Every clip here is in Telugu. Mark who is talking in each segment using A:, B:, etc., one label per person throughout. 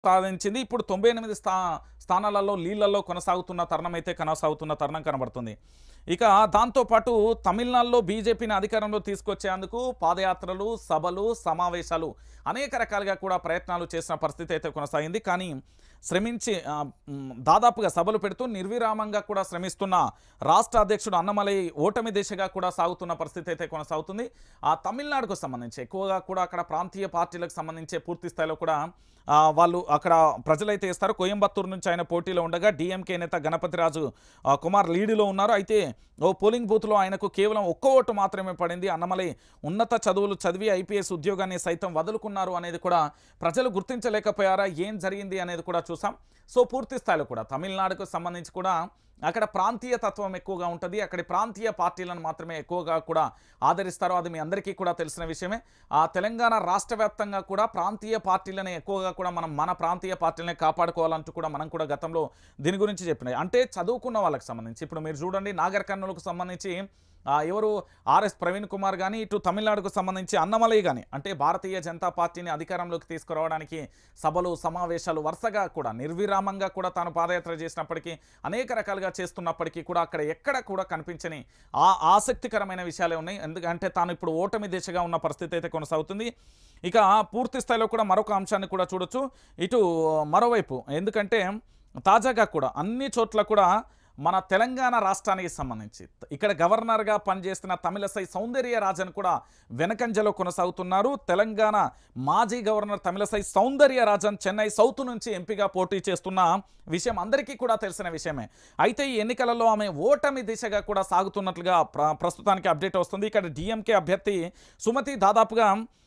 A: సాధించింది. ఇప్పుడు 98 స్థానాలలో లీళ్లలో కొనసాగుతున్న తరుణం కనబడుతుంది. ఇక దాంతో పాటు తమిళనాడులో బీజేపీని అధికారంలో తీసుకొచ్చేందుకు పాదయాత్రలు, సభలు, సమావేశాలు అనేక రకాలుగా కూడా ప్రయత్నాలు చేసిన పరిస్థితి అయితే కొనసాగింది. కానీ శ్రమించి దాదాపుగా సభలు పెడుతూ నిర్విరామంగా కూడా శ్రమిస్తున్న రాష్ట్ర అధ్యక్షుడు అన్నమలై ఓటమి దిశగా కూడా సాగుతున్న పరిస్థితి అయితే కొనసాగుతుంది. ఆ తమిళనాడుకు సంబంధించి ఎక్కువగా కూడా అక్కడ ప్రాంతీయ పార్టీలకు సంబంధించే పూర్తి స్థాయిలో కూడా వాళ్ళు అక్కడ ప్రజలైతే ఇస్తారు. కోయంబత్తూరు నుంచి ఆయన పోటీలో ఉండగా డిఎంకే నేత గణపతిరాజు కుమార్ లీడులో ఉన్నారు. అయితే ఓ పోలింగ్ బూత్లో ఆయనకు కేవలం ఒక్క ఓటు మాత్రమే పడింది. అన్నమలై ఉన్నత చదువులు చదివి ఐపీఎస్ ఉద్యోగాన్ని సైతం వదులుకున్నారు అనేది కూడా ప్రజలు గుర్తించలేకపోయారా, ఏం జరిగింది అనేది కూడా చూసాం. సో పూర్తి స్థాయిలో కూడా తమిళనాడుకు సంబంధించి కూడా అక్కడ ప్రాంతీయ తత్వం ఎక్కువగా ఉంటుంది. అక్కడి ప్రాంతీయ పార్టీలను మాత్రమే ఎక్కువగా కూడా ఆదరిస్తారో అది మీ అందరికీ కూడా తెలిసిన విషయమే. ఆ తెలంగాణ రాష్ట్ర వ్యాప్తంగా కూడా ప్రాంతీయ పార్టీలను ఎక్కువగా కూడా మన ప్రాంతీయ పార్టీలనే కాపాడుకోవాలంటూ కూడా మనం కూడా గతంలో దీని గురించి చెప్పినాయి. అంటే చదువుకున్న వాళ్ళకి సంబంధించి ఇప్పుడు మీరు చూడండి, నాగర్ కర్నూలుకు సంబంధించి ఎవరు ఆర్ఎస్ ప్రవీణ్ కుమార్ కానీ, ఇటు తమిళనాడుకు సంబంధించి అన్నమలై కానీ, అంటే భారతీయ జనతా పార్టీని అధికారంలోకి తీసుకురావడానికి సభలు, సమావేశాలు వరుసగా కూడా నిర్విరామంగా కూడా తాను పాదయాత్ర చేసినప్పటికీ అనేక రకాలుగా చేస్తున్నప్పటికీ కూడా అక్కడ ఎక్కడ కూడా కనిపించని ఆసక్తికరమైన విషయాలే ఉన్నాయి. ఎందుకంటే తాను ఇప్పుడు ఓటమి దిశగా ఉన్న పరిస్థితి అయితే కొనసాగుతుంది. ఇక పూర్తి స్థాయిలో కూడా మరొక అంశాన్ని కూడా చూడొచ్చు ఇటు మరోవైపు. ఎందుకంటే తాజాగా కూడా అన్ని చోట్ల కూడా మన తెలంగాణ రాష్ట్రానికి సంబంధించి ఇక్కడ గవర్నర్గా పనిచేస్తున్న తమిళసై సౌందర్యరాజన్ కూడా వెనకంజలో కొనసాగుతున్నారు. తెలంగాణ మాజీ గవర్నర్ తమిళసై సౌందర్యరాజన్ చెన్నై సౌత్ నుంచి ఎంపీగా పోటీ చేస్తున్న విషయం అందరికీ కూడా తెలిసిన విషయమే. అయితే ఈ ఎన్నికలలో ఆమె ఓటమి దిశగా కూడా సాగుతున్నట్లుగా ప్రస్తుతానికి అప్డేట్ వస్తుంది. ఇక్కడ డిఎంకే అభ్యర్థి సుమతి దాదాపుగా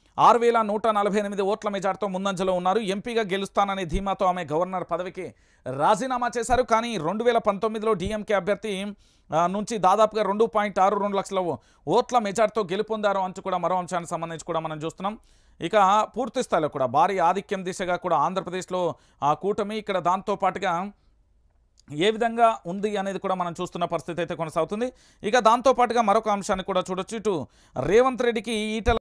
A: 6148 ఓట్ల మెజార్టీతో ముందంజలో ఉన్నారు. ఎంపీగా గెలుస్తాననే ధీమాతో ఆమె గవర్నర్ పదవికి రాజీనామా చేశారు. కానీ 2019లో డిఎంకే అభ్యర్థి నుంచి దాదాపుగా 2.62 లక్షల ఓట్ల మెజార్టీతో గెలుపొందారు అంటూ కూడా మరో అంశానికి సంబంధించి కూడా మనం చూస్తున్నాం. ఇక పూర్తి స్థాయిలో కూడా భారీ ఆధిక్యం దిశగా కూడా ఆంధ్రప్రదేశ్లో కూటమి ఇక్కడ దాంతో పాటుగా ఏ విధంగా ఉంది అనేది కూడా మనం చూస్తున్న పరిస్థితి అయితే కొనసాగుతుంది. ఇక దాంతో పాటుగా మరొక అంశాన్ని కూడా చూడొచ్చు. ఇటు రేవంత్ రెడ్డికి ఈటల